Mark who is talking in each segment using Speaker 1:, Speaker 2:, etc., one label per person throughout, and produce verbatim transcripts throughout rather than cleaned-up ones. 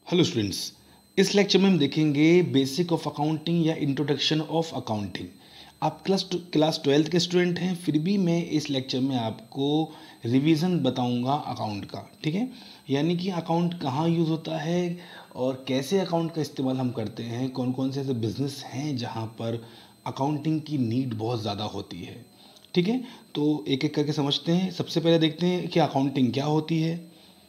Speaker 1: Hello students. इस lecture में हम देखेंगे बेसिक ऑफ अकाउंटिंग या इंट्रोडक्शन ऑफ अकाउंटिंग। आप क्लास क्लास ट्वेल्थ के स्टूडेंट हैं, फिर भी मैं इस लेक्चर में आपको रिवीजन बताऊंगा अकाउंट का। ठीक है, यानी कि अकाउंट कहाँ यूज़ होता है और कैसे अकाउंट का इस्तेमाल हम करते हैं, कौन कौन से ऐसे बिजनेस हैं जहाँ पर अकाउंटिंग की नीड बहुत ज़्यादा होती है। ठीक है, तो एक एक करके समझते हैं। सबसे पहले देखते हैं कि अकाउंटिंग क्या होती है।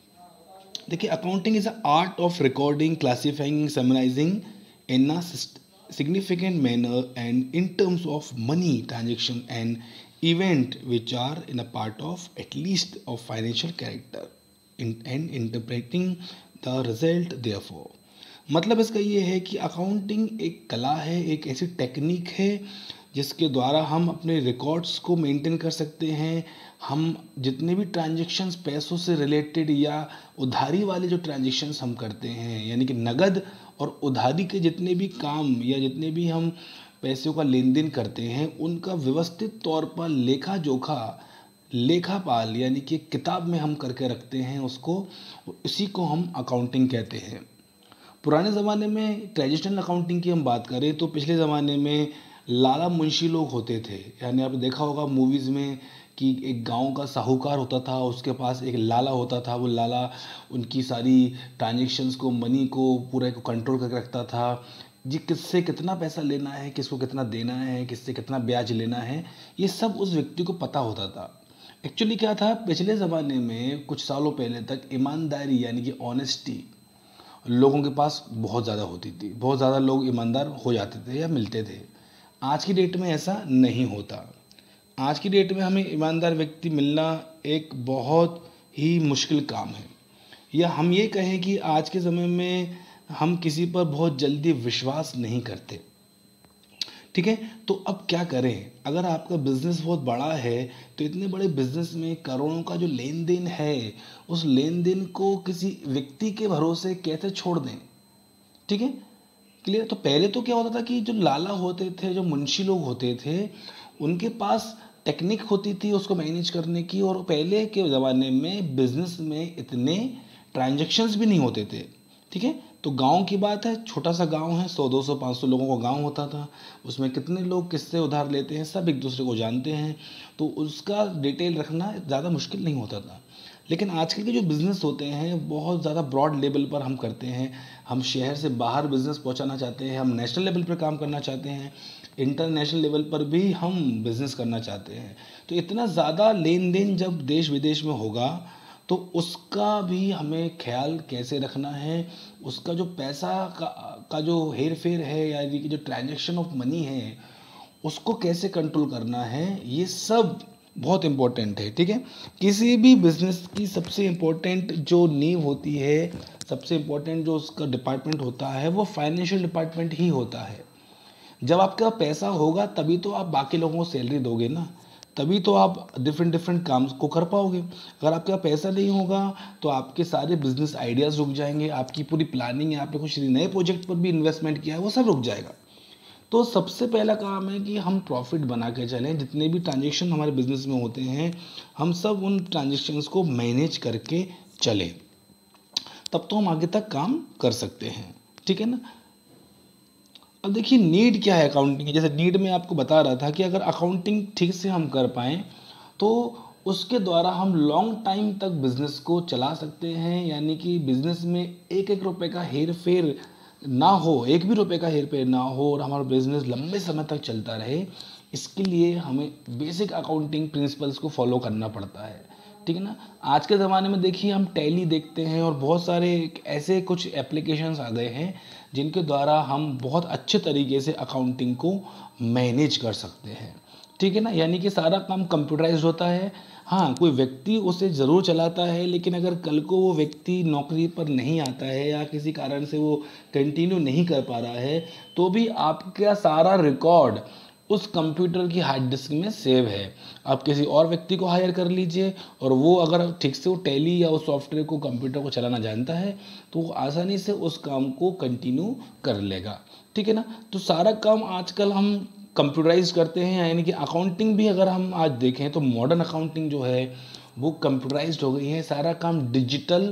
Speaker 1: देखिए, accounting is a art of recording, classifying, summarising in a significant manner and in terms of money transaction and event which are in a part of at least of financial character in, and interpreting the result therefore। मतलब इसका ये है कि accounting एक कला है, एक ऐसी टेक्निक है जिसके द्वारा हम अपने रिकॉर्ड्स को मेंटेन कर सकते हैं। हम जितने भी ट्रांजैक्शंस पैसों से रिलेटेड या उधारी वाले जो ट्रांजैक्शंस हम करते हैं, यानी कि नगद और उधारी के जितने भी काम या जितने भी हम पैसों का लेन देन करते हैं, उनका व्यवस्थित तौर पर लेखा जोखा लेखापाल यानी कि किताब में हम करके रखते हैं उसको, इसी को हम अकाउंटिंग कहते हैं। पुराने ज़माने में ट्रेडिशनल अकाउंटिंग की हम बात करें तो पिछले ज़माने में लाला मुंशी लोग होते थे। यानी आपने देखा होगा मूवीज़ में कि एक गांव का साहूकार होता था, उसके पास एक लाला होता था। वो लाला उनकी सारी ट्रांजेक्शन्स को, मनी को पूरे को कंट्रोल करके रखता था। जी, किससे कितना पैसा लेना है, किसको कितना देना है, किससे कितना ब्याज लेना है, ये सब उस व्यक्ति को पता होता था। एक्चुअली क्या था, पिछले ज़माने में कुछ सालों पहले तक ईमानदारी यानी कि ऑनेस्टी लोगों के पास बहुत ज़्यादा होती थी। बहुत ज़्यादा लोग ईमानदार हो जाते थे या मिलते थे। आज की डेट में ऐसा नहीं होता। आज की डेट में हमें ईमानदार व्यक्ति मिलना एक बहुत ही मुश्किल काम है, या हम ये कहें कि आज के समय में हम किसी पर बहुत जल्दी विश्वास नहीं करते। ठीक है, तो अब क्या करें। अगर आपका बिजनेस बहुत बड़ा है तो इतने बड़े बिजनेस में करोड़ों का जो लेन देन है, उस लेन देन को किसी व्यक्ति के भरोसे कैसे छोड़ दें। ठीक है, क्लियर। तो पहले तो क्या होता था कि जो लाला होते थे, जो मुंशी लोग होते थे, उनके पास टेक्निक होती थी उसको मैनेज करने की। और पहले के ज़माने में बिजनेस में इतने ट्रांजैक्शंस भी नहीं होते थे। ठीक है, तो गांव की बात है, छोटा सा गांव है, सौ दो सौ पाँच सौ लोगों का गांव होता था। उसमें कितने लोग किससे उधार लेते हैं सब एक दूसरे को जानते हैं, तो उसका डिटेल रखना ज़्यादा मुश्किल नहीं होता था। लेकिन आजकल के जो बिज़नेस होते हैं बहुत ज़्यादा ब्रॉड लेवल पर हम करते हैं। हम शहर से बाहर बिज़नेस पहुंचाना चाहते हैं, हम नेशनल लेवल पर काम करना चाहते हैं, इंटरनेशनल लेवल पर भी हम बिज़नेस करना चाहते हैं। तो इतना ज़्यादा लेन देन जब देश विदेश में होगा तो उसका भी हमें ख्याल कैसे रखना है। उसका जो पैसा का, का जो हेर फेर है, यानी कि जो ट्रांजैक्शन ऑफ मनी है, उसको कैसे कंट्रोल करना है, ये सब बहुत इम्पोर्टेंट है। ठीक है, किसी भी बिजनेस की सबसे इम्पोर्टेंट जो नींव होती है, सबसे इम्पोर्टेंट जो उसका डिपार्टमेंट होता है, वो फाइनेंशियल डिपार्टमेंट ही होता है। जब आपका पैसा होगा तभी तो आप बाकी लोगों को सैलरी दोगे ना, तभी तो आप डिफरेंट डिफरेंट काम को कर पाओगे। अगर आपके पास पैसा नहीं होगा तो आपके सारे बिजनेस आइडियाज़ रुक जाएंगे, आपकी पूरी प्लानिंग है, आपने कुछ नए प्रोजेक्ट पर भी इन्वेस्टमेंट किया है, वो सब रुक जाएगा। तो सबसे पहला काम है कि हम प्रॉफिट बना के चलें। जितने भी ट्रांजेक्शन हमारे बिजनेस में होते हैं, हम सब उन ट्रांजेक्शन्स को मैनेज करके चलें, तब तो हम आगे तक काम कर सकते हैं। ठीक है ना। अब देखिए, नीड क्या है अकाउंटिंग की। जैसे नीड में आपको बता रहा था कि अगर अकाउंटिंग ठीक से हम कर पाएँ तो उसके द्वारा हम लॉन्ग टाइम तक बिज़नेस को चला सकते हैं। यानी कि बिज़नेस में एक एक रुपए का हेर फेर ना हो, एक भी रुपए का हेर फेर ना हो, और हमारा बिज़नेस लंबे समय तक चलता रहे, इसके लिए हमें बेसिक अकाउंटिंग प्रिंसिपल्स को फॉलो करना पड़ता है। ठीक है ना। आज के ज़माने में देखिए, हम टैली देखते हैं और बहुत सारे ऐसे कुछ एप्लीकेशंस आ गए हैं जिनके द्वारा हम बहुत अच्छे तरीके से अकाउंटिंग को मैनेज कर सकते हैं। ठीक है ना, यानी कि सारा काम कंप्यूटराइज्ड होता है। हाँ, कोई व्यक्ति उसे ज़रूर चलाता है, लेकिन अगर कल को वो व्यक्ति नौकरी पर नहीं आता है या किसी कारण से वो कंटिन्यू नहीं कर पा रहा है, तो भी आपका सारा रिकॉर्ड उस कंप्यूटर की हार्ड डिस्क में सेव है। आप किसी और व्यक्ति को हायर कर लीजिए, और वो अगर ठीक से वो टैली या उस सॉफ्टवेयर को, कंप्यूटर को चलाना जानता है, तो वो आसानी से उस काम को कंटिन्यू कर लेगा। ठीक है ना। तो सारा काम आजकल हम कंप्यूटराइज करते हैं। यानी कि अकाउंटिंग भी अगर हम आज देखें तो मॉडर्न अकाउंटिंग जो है वो कंप्यूटराइज्ड हो गई है। सारा काम डिजिटल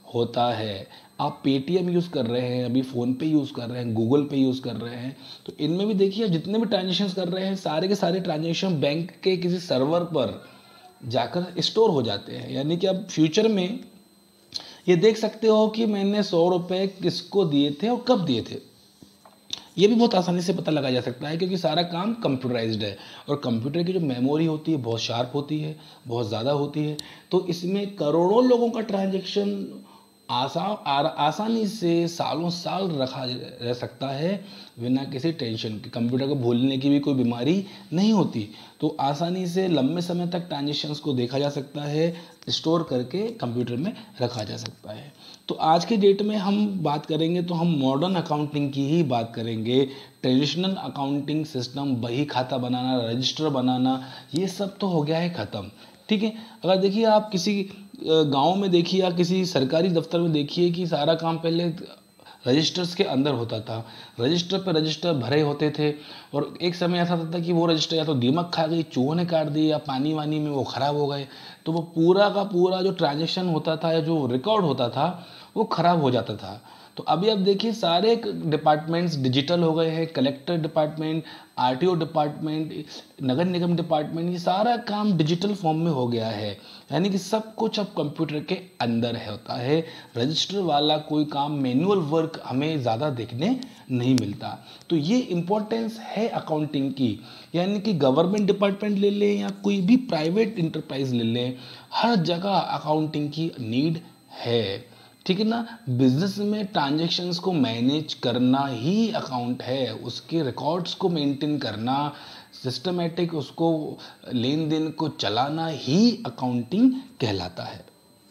Speaker 1: होता है। आप पेटीएम यूज़ कर रहे हैं, अभी फ़ोन पे यूज़ कर रहे हैं, गूगल पे यूज़ कर रहे हैं, तो इनमें भी देखिए जितने भी ट्रांजेक्शंस कर रहे हैं सारे के सारे ट्रांजेक्शन बैंक के किसी सर्वर पर जाकर स्टोर हो जाते हैं। यानी कि अब फ्यूचर में ये देख सकते हो कि मैंने सौ रुपये किसको दिए थे और कब दिए थे, ये भी बहुत आसानी से पता लगाया जा सकता है, क्योंकि सारा काम कंप्यूटराइज्ड है और कंप्यूटर की जो मेमोरी होती है बहुत शार्प होती है, बहुत ज़्यादा होती है। तो इसमें करोड़ों लोगों का ट्रांजैक्शन आसा आसानी से सालों साल रखा रह सकता है बिना किसी टेंशन के। कंप्यूटर को भूलने की भी कोई बीमारी नहीं होती, तो आसानी से लंबे समय तक ट्रांजेक्शन्स को देखा जा सकता है, स्टोर करके कंप्यूटर में रखा जा सकता है। तो आज के डेट में हम बात करेंगे तो हम मॉडर्न अकाउंटिंग की ही बात करेंगे। ट्रेडिशनल अकाउंटिंग सिस्टम, बही खाता बनाना, रजिस्टर बनाना, ये सब तो हो गया है ख़त्म। ठीक है, अगर देखिए आप किसी गांव में देखिए या किसी सरकारी दफ्तर में देखिए कि सारा काम पहले रजिस्टर्स के अंदर होता था। रजिस्टर पर रजिस्टर भरे होते थे और एक समय ऐसा था कि वो रजिस्टर या तो दीमक खा गई, चूहों ने काट दी, या पानी वानी में वो ख़राब हो गए, तो वो पूरा का पूरा जो ट्रांजेक्शन होता था या जो रिकॉर्ड होता था वो ख़राब हो जाता था। तो अभी अब देखिए सारे डिपार्टमेंट्स डिजिटल हो गए हैं। कलेक्टर डिपार्टमेंट, आरटीओ डिपार्टमेंट, नगर निगम डिपार्टमेंट, ये सारा काम डिजिटल फॉर्म में हो गया है। यानी कि सब कुछ अब कंप्यूटर के अंदर है होता है। रजिस्टर वाला कोई काम, मैनुअल वर्क हमें ज़्यादा देखने नहीं मिलता। तो ये इम्पोर्टेंस है अकाउंटिंग की। यानी कि गवर्नमेंट डिपार्टमेंट ले लें या कोई भी प्राइवेट इंटरप्राइज ले लें, हर जगह अकाउंटिंग की नीड है। ठीक है ना। बिजनेस में ट्रांजैक्शंस को मैनेज करना ही अकाउंट है, उसके रिकॉर्ड्स को मेंटेन करना, सिस्टमेटिक उसको लेन देन को चलाना ही अकाउंटिंग कहलाता है।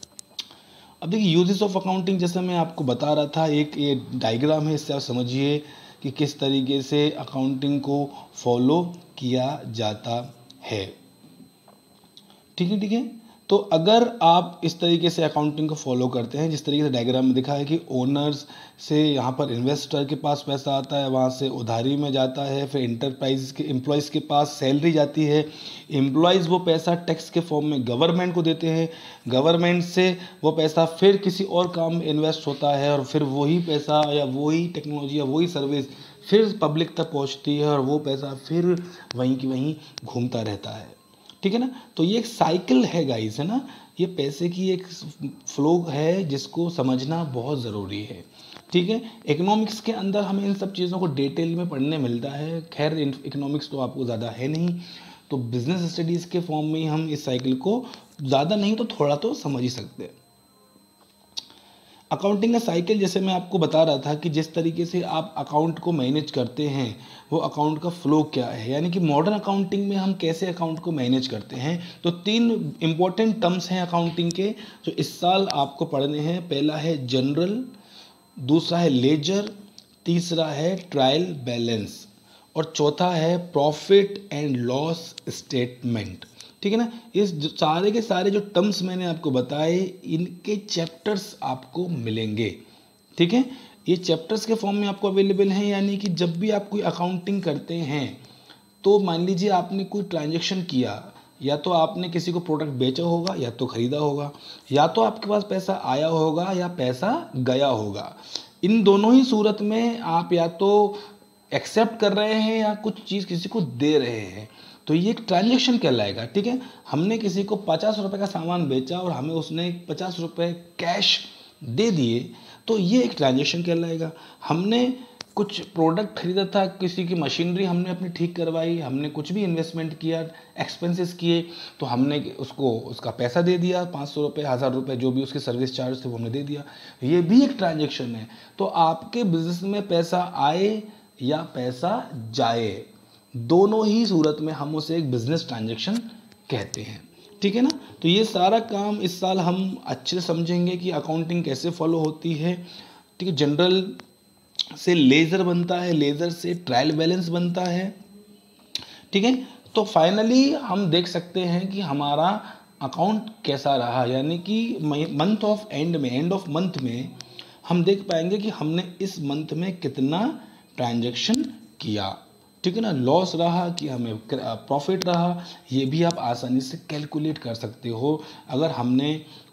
Speaker 1: अब देखिए यूजेस ऑफ अकाउंटिंग, जैसे मैं आपको बता रहा था, एक ये डायग्राम है, इससे आप समझिए कि किस तरीके से अकाउंटिंग को फॉलो किया जाता है। ठीक है ठीक है तो अगर आप इस तरीके से अकाउंटिंग को फॉलो करते हैं, जिस तरीके से डायग्राम में दिखा है कि ओनर्स से यहाँ पर इन्वेस्टर के पास पैसा आता है, वहाँ से उधारी में जाता है, फिर इंटरप्राइज के एम्प्लॉयज़ के पास सैलरी जाती है, एम्प्लॉयज़ वो पैसा टैक्स के फॉर्म में गवर्नमेंट को देते हैं, गवर्नमेंट से वो पैसा फिर किसी और काम में इन्वेस्ट होता है और फिर वही पैसा या वही टेक्नोलॉजी या वही सर्विस फिर पब्लिक तक पहुँचती है और वो पैसा फिर वहीं की वहीं घूमता रहता है। ठीक है ना। तो ये एक साइकिल है गाइस, है ना। ये पैसे की एक फ्लो है जिसको समझना बहुत ज़रूरी है। ठीक है, इकोनॉमिक्स के अंदर हमें इन सब चीज़ों को डिटेल में पढ़ने मिलता है। खैर इकोनॉमिक्स तो आपको ज़्यादा है नहीं, तो बिजनेस स्टडीज़ के फॉर्म में हम इस साइकिल को ज़्यादा नहीं तो थोड़ा तो समझ ही सकते हैं। अकाउंटिंग का साइकिल, जैसे मैं आपको बता रहा था कि जिस तरीके से आप अकाउंट को मैनेज करते हैं वो अकाउंट का फ्लो क्या है, यानी कि मॉडर्न अकाउंटिंग में हम कैसे अकाउंट को मैनेज करते हैं। तो तीन इंपॉर्टेंट टर्म्स हैं अकाउंटिंग के जो इस साल आपको पढ़ने हैं। पहला है जनरल, दूसरा है लेजर, तीसरा है ट्रायल बैलेंस और चौथा है प्रॉफिट एंड लॉस स्टेटमेंट। ठीक है ना। इस जो सारे के सारे जो टर्म्स मैंने आपको बताए, इनके चैप्टर्स आपको मिलेंगे। ठीक है, ये चैप्टर्स के फॉर्म में आपको अवेलेबल हैं। यानी कि जब भी आप कोई अकाउंटिंग करते हैं तो मान लीजिए आपने कोई ट्रांजैक्शन किया, या तो आपने किसी को प्रोडक्ट बेचा होगा या तो खरीदा होगा, या तो आपके पास पैसा आया होगा या पैसा गया होगा। इन दोनों ही सूरत में आप या तो एक्सेप्ट कर रहे हैं या कुछ चीज़ किसी को दे रहे हैं, तो ये एक ट्रांजैक्शन कहलाएगा। ठीक है, हमने किसी को पचास रुपये का सामान बेचा और हमें उसने पचास रुपये कैश दे दिए, तो ये एक ट्रांजैक्शन कहलाएगा। हमने कुछ प्रोडक्ट खरीदा था, किसी की मशीनरी हमने अपनी ठीक करवाई, हमने कुछ भी इन्वेस्टमेंट किया, एक्सपेंसेस किए, तो हमने उसको उसका पैसा दे दिया, पाँच सौ रुपये, हज़ार रुपये, जो भी उसके सर्विस चार्ज थे वो हमने दे दिया। ये भी एक ट्रांजैक्शन है। तो आपके बिजनेस में पैसा आए या पैसा जाए, दोनों ही सूरत में हम उसे एक बिजनेस ट्रांजैक्शन कहते हैं। ठीक है ना। तो ये सारा काम इस साल हम अच्छे से समझेंगे कि अकाउंटिंग कैसे फॉलो होती है। ठीक है, जनरल से लेजर बनता है, लेजर से ट्रायल बैलेंस बनता है। ठीक है, तो फाइनली हम देख सकते हैं कि हमारा अकाउंट कैसा रहा, यानी कि मंथ ऑफ एंड में, एंड ऑफ मंथ में हम देख पाएंगे कि हमने इस मंथ में कितना ट्रांजैक्शन किया। ठीक है ना, लॉस रहा कि हमें प्रॉफिट रहा, ये भी आप आसानी से कैलकुलेट कर सकते हो। अगर हमने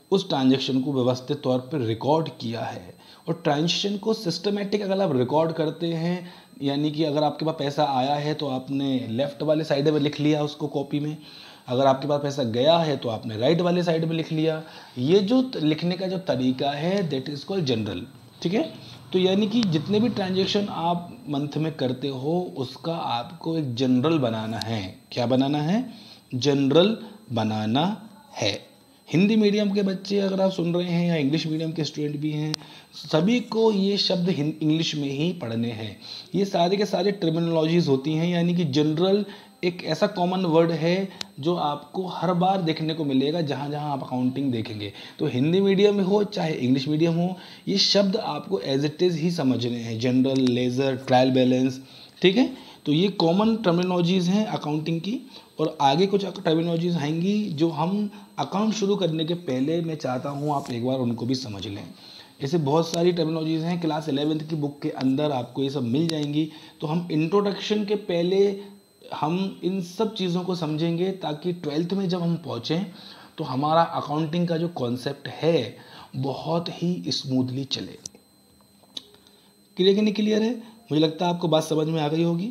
Speaker 1: उस ट्रांजैक्शन को व्यवस्थित तौर पर रिकॉर्ड किया है। और ट्रांजैक्शन को सिस्टमेटिक अगर आप रिकॉर्ड करते हैं, यानी कि अगर आपके पास पैसा आया है तो आपने लेफ्ट वाले साइड में लिख लिया उसको कॉपी में, अगर आपके पास पैसा गया है तो आपने राइट वाले साइड में लिख लिया। ये जो लिखने का जो तरीका है दैट इज़ कॉल्ड जनरल। ठीक है, तो यानी कि जितने भी ट्रांजैक्शन आप मंथ में करते हो उसका आपको एक जनरल बनाना है। क्या बनाना है? जनरल बनाना है। हिंदी मीडियम के बच्चे अगर आप सुन रहे हैं या इंग्लिश मीडियम के स्टूडेंट भी हैं, सभी को ये शब्द इंग्लिश में ही पढ़ने हैं। ये सारे के सारे टर्मिनोलॉजीज होती हैं, यानी कि जनरल एक ऐसा कॉमन वर्ड है जो आपको हर बार देखने को मिलेगा जहाँ जहाँ आप अकाउंटिंग देखेंगे। तो हिंदी मीडियम में हो चाहे इंग्लिश मीडियम हो, ये शब्द आपको एज इट इज़ ही समझने हैं। General, ledger, trial balance. ठीक है, तो ये कॉमन टर्मिनोलॉजीज़ हैं अकाउंटिंग की। और आगे कुछ टर्मिनोलॉजीज़ आएंगी जो हम अकाउंट शुरू करने के पहले मैं चाहता हूँ आप एक बार उनको भी समझ लें। ऐसे बहुत सारी टर्मिनोलॉजीज़ हैं, क्लास इलेवेंथ की बुक के अंदर आपको ये सब मिल जाएंगी। तो हम इंट्रोडक्शन के पहले हम इन सब चीज़ों को समझेंगे ताकि ट्वेल्थ में जब हम पहुँचें तो हमारा अकाउंटिंग का जो कॉन्सेप्ट है बहुत ही स्मूथली चले। क्लियर कि नहीं क्लियर है? मुझे लगता है आपको बात समझ में आ गई होगी।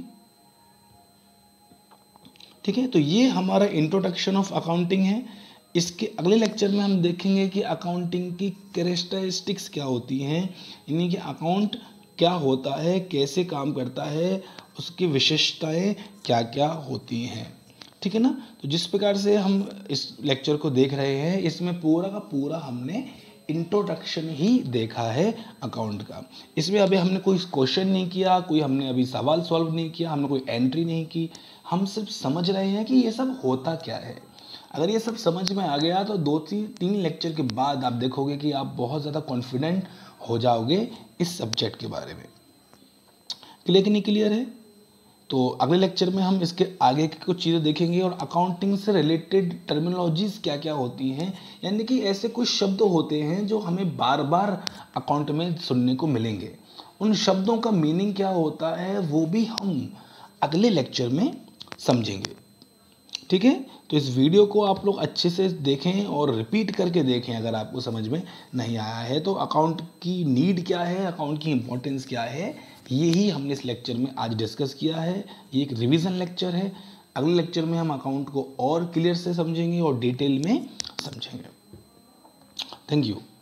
Speaker 1: ठीक है, तो ये हमारा इंट्रोडक्शन ऑफ अकाउंटिंग है। इसके अगले लेक्चर में हम देखेंगे कि अकाउंटिंग की कैरेक्टरिस्टिक्स क्या होती हैं, यानी कि अकाउंट क्या होता है, कैसे काम करता है, उसकी विशेषताएं क्या क्या होती हैं। ठीक है ना? तो जिस प्रकार से हम इस लेक्चर को देख रहे हैं इसमें पूरा का पूरा हमने इंट्रोडक्शन ही देखा है अकाउंट का। इसमें अभी हमने कोई क्वेश्चन नहीं किया, कोई हमने अभी सवाल सॉल्व नहीं किया, हमने कोई एंट्री नहीं की। हम सिर्फ समझ रहे हैं कि ये सब होता क्या है। अगर ये सब समझ में आ गया तो दो तीन तीन लेक्चर के बाद आप देखोगे कि आप बहुत ज़्यादा कॉन्फिडेंट हो जाओगे इस सब्जेक्ट के बारे में। क्लियर कि नहीं क्लियर है? तो अगले लेक्चर में हम इसके आगे की कुछ चीज़ें देखेंगे और अकाउंटिंग से रिलेटेड टर्मिनोलॉजीज़ क्या क्या होती हैं, यानी कि ऐसे कुछ शब्द होते हैं जो हमें बार बार अकाउंट में सुनने को मिलेंगे। उन शब्दों का मीनिंग क्या होता है वो भी हम अगले लेक्चर में समझेंगे। ठीक है, तो इस वीडियो को आप लोग अच्छे से देखें और रिपीट करके देखें अगर आपको समझ में नहीं आया है तो। अकाउंट की नीड क्या है, अकाउंट की इम्पोर्टेंस क्या है, यही हमने इस लेक्चर में आज डिस्कस किया है। ये एक रिवीजन लेक्चर है। अगले लेक्चर में हम अकाउंट को और क्लियर से समझेंगे और डिटेल में समझेंगे। Thank you.